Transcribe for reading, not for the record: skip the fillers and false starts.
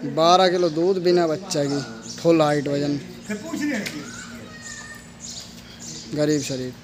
12 kilo दूध बिना बच्चा की, फुल हाइट वजन, गरीब शरीफ।